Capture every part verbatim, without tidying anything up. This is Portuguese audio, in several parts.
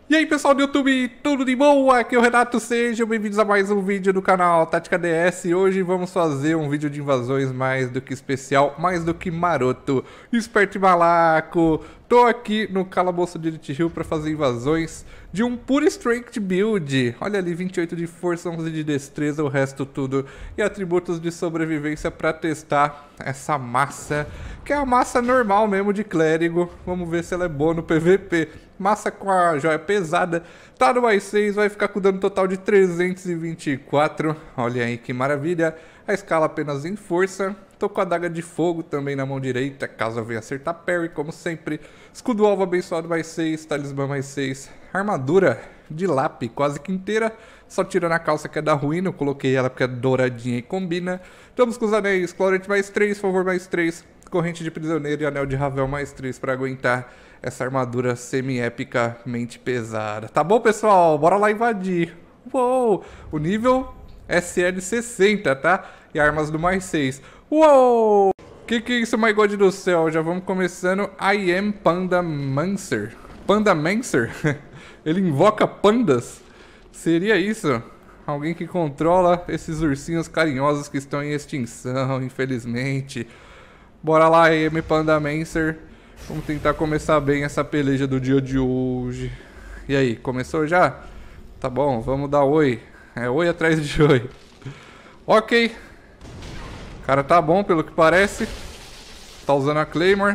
E aí pessoal do YouTube, tudo de boa? Aqui é o Renato, sejam bem-vindos a mais um vídeo do canal Tática D S. E hoje vamos fazer um vídeo de invasões mais do que especial, mais do que maroto, esperto e malaco. Tô aqui no calabouço de Elite Hill para fazer invasões de um puro strength build. Olha ali, vinte e oito de força, onze de destreza, o resto tudo. E atributos de sobrevivência para testar essa massa, que é a massa normal mesmo de clérigo. Vamos ver se ela é boa no P V P. Massa com a joia pesada, tá no mais seis, vai ficar com dano total de trezentos e vinte e quatro. Olha aí que maravilha. A escala apenas em força. Tô com a adaga de fogo também na mão direita, caso eu venha acertar parry, como sempre. Escudo alvo abençoado mais seis, talismã mais seis. Armadura de lápis quase que inteira, só tirando a calça que é da ruína. Eu coloquei ela porque é douradinha e combina. Estamos com os anéis, colorante mais três, favor mais três. Corrente de prisioneiro e anel de Ravel mais três para aguentar essa armadura semi-epicamente pesada. Tá bom, pessoal? Bora lá invadir. Uou! O nível S L sessenta, tá? E armas do mais seis. Uou! Que que é isso, my god do céu? Já vamos começando. I am Pandamancer. Pandamancer? Ele invoca pandas? Seria isso? Alguém que controla esses ursinhos carinhosos que estão em extinção, infelizmente. Bora lá, I am Pandamancer. Vamos tentar começar bem essa peleja do dia de hoje. E aí, começou já? Tá bom, vamos dar oi. É oi atrás de oi. Ok. O cara tá bom, pelo que parece. Tá usando a Claymore.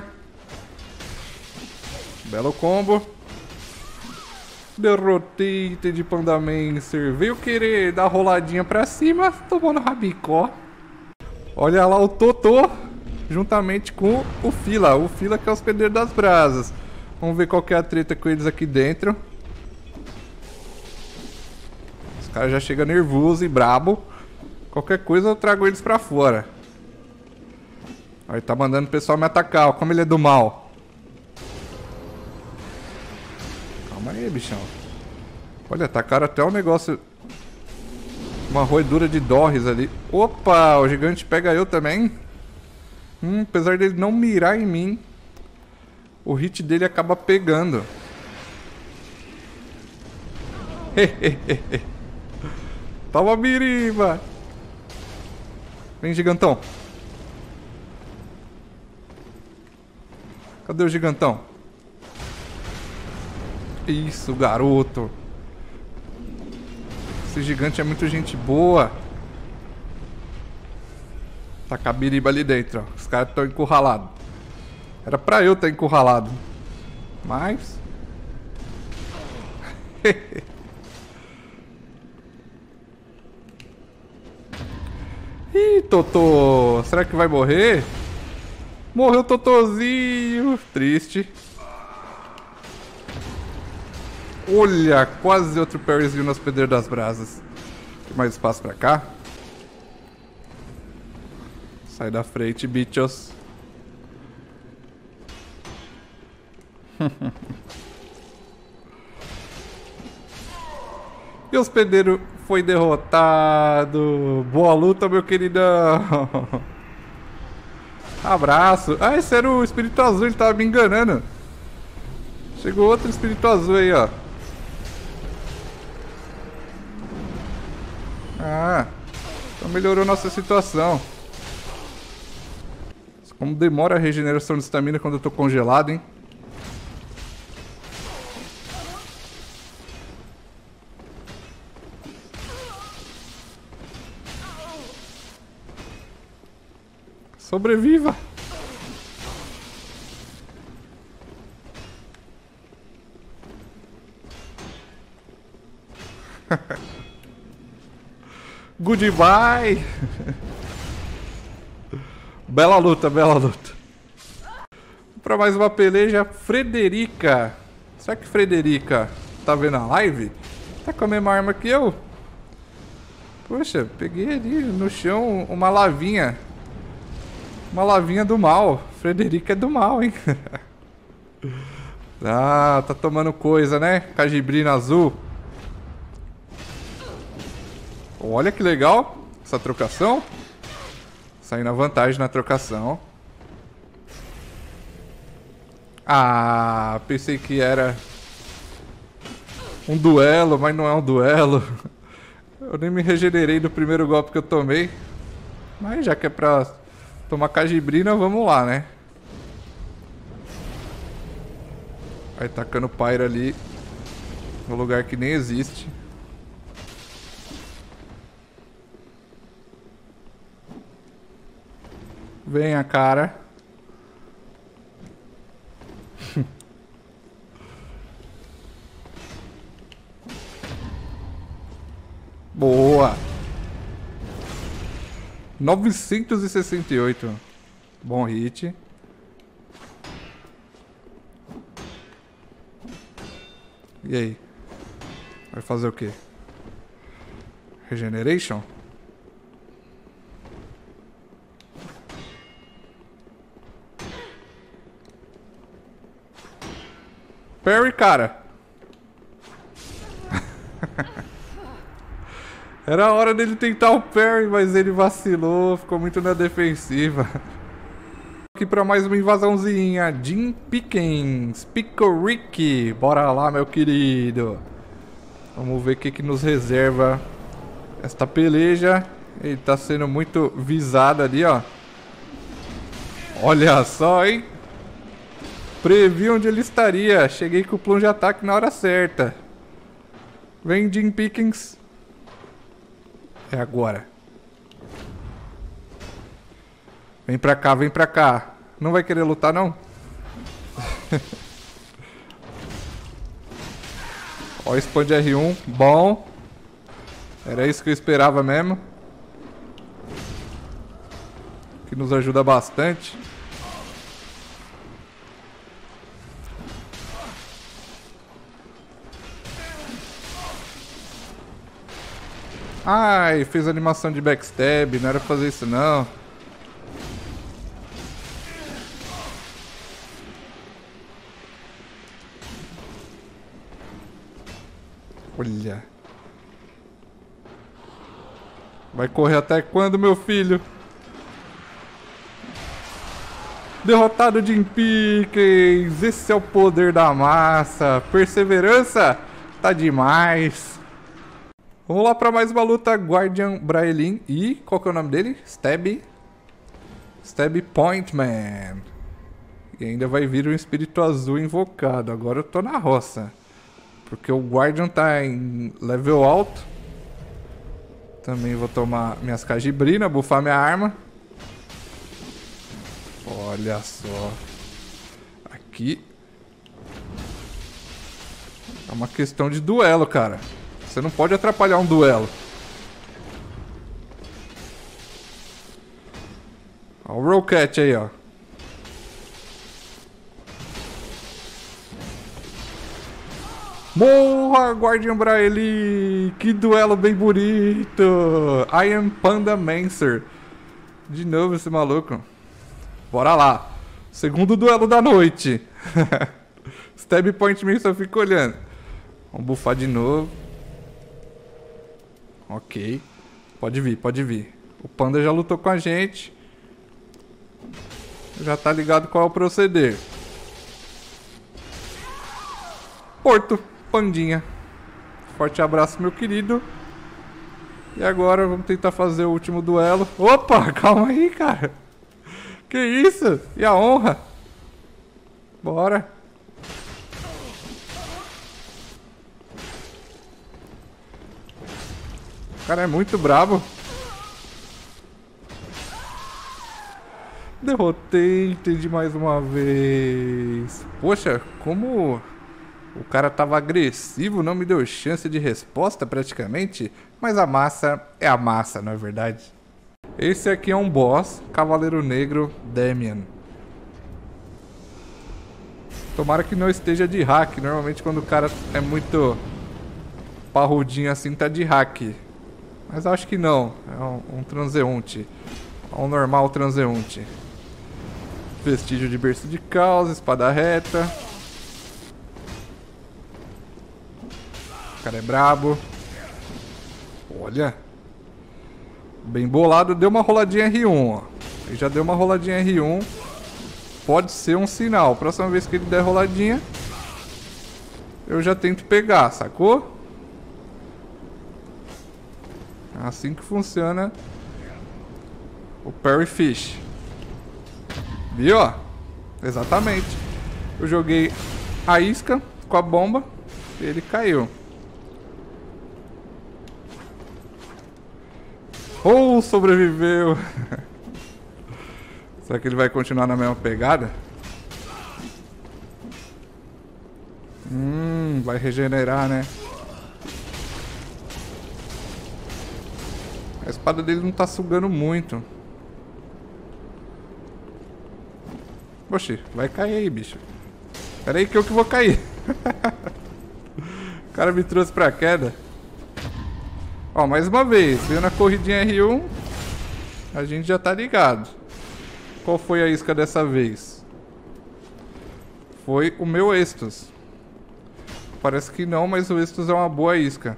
Belo combo. Derrotei de Pandamancer. Veio querer dar roladinha pra cima. Tomou no rabicó. Olha lá o Totô. Juntamente com o Fila, o Fila que é o hospedeiro das brasas. Vamos ver qual que é a treta com eles aqui dentro. Os caras já chegam nervoso e brabo. Qualquer coisa eu trago eles pra fora. Aí tá mandando o pessoal me atacar, ó, como ele é do mal. Calma aí, bichão. Olha, atacaram até um negócio. Uma roedura de Dorres ali. Opa, o gigante pega eu também. Hum, apesar dele não mirar em mim, o hit dele acaba pegando. Toma miriba. Vem, gigantão. Cadê o gigantão? Isso, garoto. Esse gigante é muito gente boa. Tá com a biriba ali dentro, ó. Os caras estão encurralados. Era pra eu estar encurralado. Mas... Ih, Totô. Será que vai morrer? Morreu o Totozinho. Triste. Olha, quase outro parryzinho no hospedeiro das brasas. Tem mais espaço pra cá? Sai da frente, bichos. E o hospedeiro foi derrotado. Boa luta, meu queridão. Abraço. Ah, esse era o espírito azul, ele tava me enganando. Chegou outro espírito azul aí, ó. Ah, então melhorou nossa situação. Como demora a regeneração de estamina quando eu tô congelado, hein? Sobreviva! Goodbye! Bela luta, bela luta. Pra mais uma peleja, Frederica. Será que Frederica tá vendo a live? Tá com a mesma arma que eu? Poxa, peguei ali no chão uma lavinha. Uma lavinha do mal. Frederica é do mal, hein? Ah, tá tomando coisa, né? Cajibrina azul. Olha que legal essa trocação. Saindo a vantagem na trocação. Ah, pensei que era um duelo, mas não é um duelo. Eu nem me regenerei do primeiro golpe que eu tomei. Mas já que é pra tomar cajibrina, vamos lá, né? Vai tacando Pyro ali no lugar que nem existe. Venha, cara. Boa. novecentos e sessenta e oito. Bom hit. E aí? Vai fazer o quê? Regeneration? Parry, cara. Era a hora dele tentar o parry, mas ele vacilou, ficou muito na defensiva. Aqui pra mais uma invasãozinha. Jim Pickens, Picoric. Bora lá, meu querido. Vamos ver o que, que nos reserva esta peleja. Ele tá sendo muito visado ali, ó. Olha só, hein? Previ onde ele estaria. Cheguei com o plano de ataque na hora certa. Vem, Jim Pickens. É agora. Vem pra cá, vem pra cá. Não vai querer lutar, não? Ó, expande R um. Bom. Era isso que eu esperava mesmo. Que nos ajuda bastante. Ai, fez animação de backstab. Não era pra fazer isso, não. Olha. Vai correr até quando, meu filho? Derrotado Jim Pickens. Esse é o poder da massa. Perseverança tá demais. Vamos lá para mais uma luta. Guardian Braelin e... qual que é o nome dele? Stab. Stab Pointman. E ainda vai vir um espírito azul invocado. Agora eu tô na roça. Porque o Guardian tá em level alto. Também vou tomar minhas cajibrinas, buffar minha arma. Olha só. Aqui. É uma questão de duelo, cara. Você não pode atrapalhar um duelo. Olha o Rollcat aí, ó. Morra, Guardian Braelin! Que duelo bem bonito! I am Panda Mancer. De novo esse maluco. Bora lá. Segundo duelo da noite. Stab Point Man, só fica olhando. Vamos buffar de novo. Ok. Pode vir, pode vir. O Panda já lutou com a gente. Já tá ligado qual é o proceder. Porto, Pandinha. Forte abraço, meu querido. E agora vamos tentar fazer o último duelo. Opa, calma aí, cara. Que isso? E a honra? Bora. O cara é muito brabo. Derrotei, entendi mais uma vez. Poxa, como o cara tava agressivo, não me deu chance de resposta praticamente. Mas a massa é a massa, não é verdade? Esse aqui é um boss, Cavaleiro Negro Damian. Tomara que não esteja de hack. Normalmente quando o cara é muito parrudinho assim, tá de hack. Mas acho que não. É um, um transeunte. É um normal transeunte. Vestígio de berço de caos, espada reta. O cara é brabo. Olha. Bem bolado. Deu uma roladinha R um, ó. Ele já deu uma roladinha R um. Pode ser um sinal. Próxima vez que ele der roladinha, eu já tento pegar, sacou? É assim que funciona o Parry Fish. Viu? Exatamente. Eu joguei a isca com a bomba e ele caiu. Ou oh, sobreviveu. Será que ele vai continuar na mesma pegada? Hum, vai regenerar, né? A espada dele não tá sugando muito. Oxi, vai cair aí, bicho. Pera aí que eu que vou cair. O cara me trouxe pra queda. Ó, mais uma vez, veio na corridinha R um. A gente já tá ligado. Qual foi a isca dessa vez? Foi o meu Estus. Parece que não, mas o Estus é uma boa isca.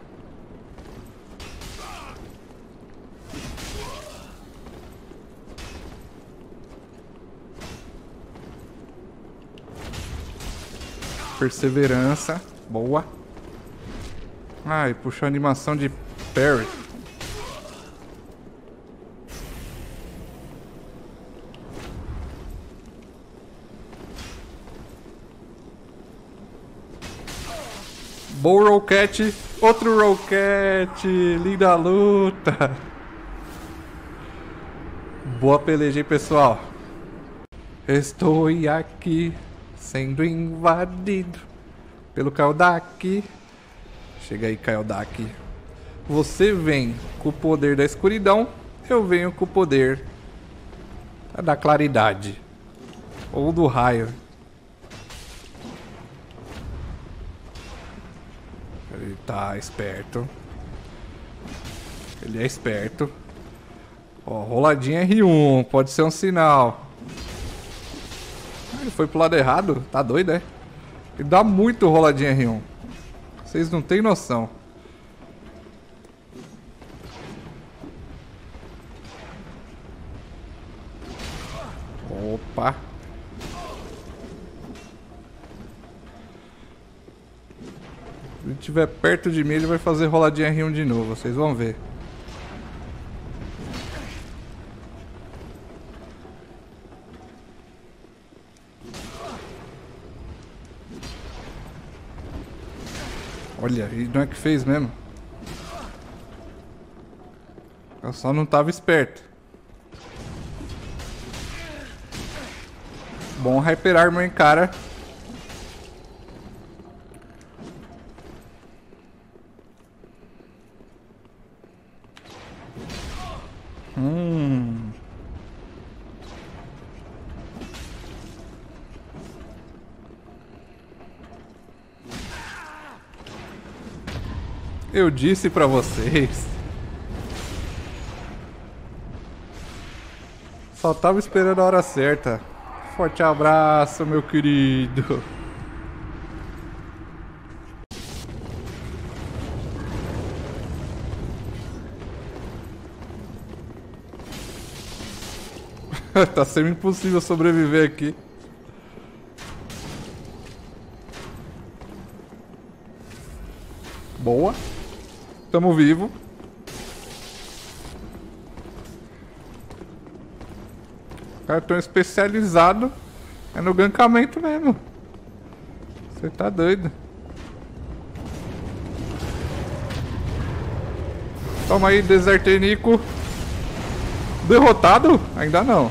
Perseverança. Boa. Ai, puxou a animação de parry. Boa Rocket. Outro Rocket. Linda luta. Boa peleja, hein, pessoal. Estou aqui sendo invadido pelo Kaildaki. Chega aí, Kaildaki. Você vem com o poder da escuridão, eu venho com o poder da claridade. Ou do raio. Ele tá esperto. Ele é esperto. Ó, roladinha R um, pode ser um sinal. Ele foi pro lado errado? Tá doido, é? Ele dá muito roladinha R um. Vocês não tem noção. Opa. Se ele estiver perto de mim, ele vai fazer roladinha R um de novo. Vocês vão ver. Olha, e não é que fez mesmo. Eu só não tava esperto. Bom Hyper Armor em cara. Hum. Eu disse pra vocês. Só tava esperando a hora certa. Forte abraço, meu querido. Tá sendo impossível sobreviver aqui. Boa. Tamo vivo. Cara, tão especializado é no gankhamento mesmo. Você tá doido. Toma aí, Desertenico. Derrotado? Ainda não.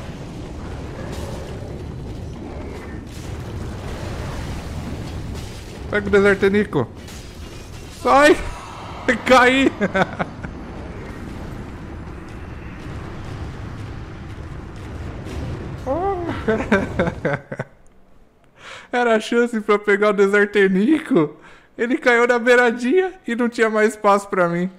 Pega o Desertenico. Sai! Caí! Era a chance pra pegar o Desertenico. Ele caiu na beiradinha e não tinha mais espaço pra mim.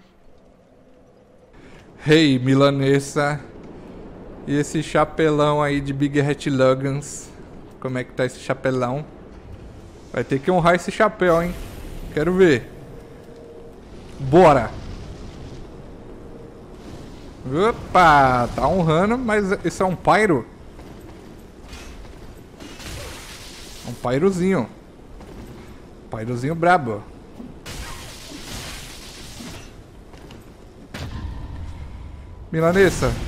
Hey, milanesa. E esse chapelão aí de Big Hat Lugans? Como é que tá esse chapelão? Vai ter que honrar esse chapéu, hein? Quero ver. Bora! Opa! Tá honrando, mas esse é um pyro? Um pyrozinho. Pairozinho brabo. Milanesa.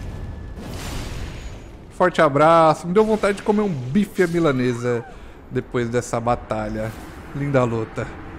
Forte abraço. Me deu vontade de comer um bife à milanesa depois dessa batalha. Linda luta.